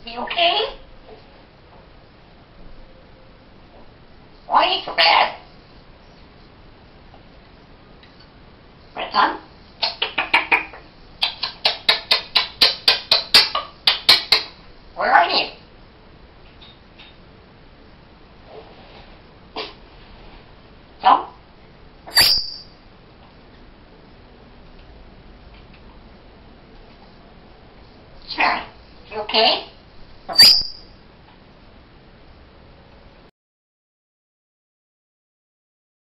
You okay? Why are you so bad? Right, son? Where are you? No? Sharon, you okay?